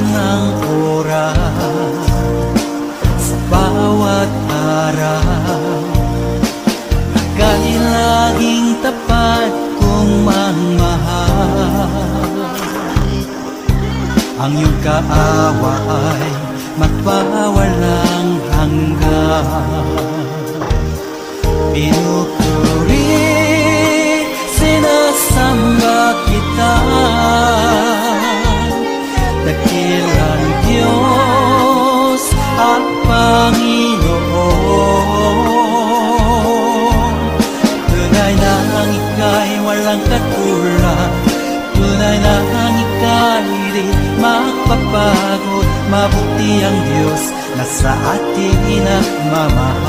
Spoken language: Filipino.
ng oras, sa bawat araw, kay laging tapat kong magmahal. Ang iyong kaawa ay magpawalang hanggan. Pinupuri, sinasamba kita, dakilang Diyos at Panginoon. Tunay na ang ika'y walang katulad, tunay na ang ika'y di magpapagod. Mabuti ang Diyos na sa atin nagmamahal.